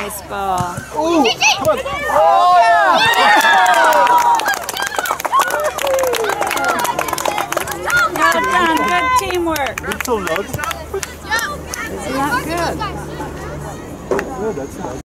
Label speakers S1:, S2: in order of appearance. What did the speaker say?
S1: Nice ball.
S2: Oh, come on.
S1: Oh, yeah. Well done. Good teamwork.
S2: It's so loud.
S1: Isn't that good?
S2: Yeah, that's nice.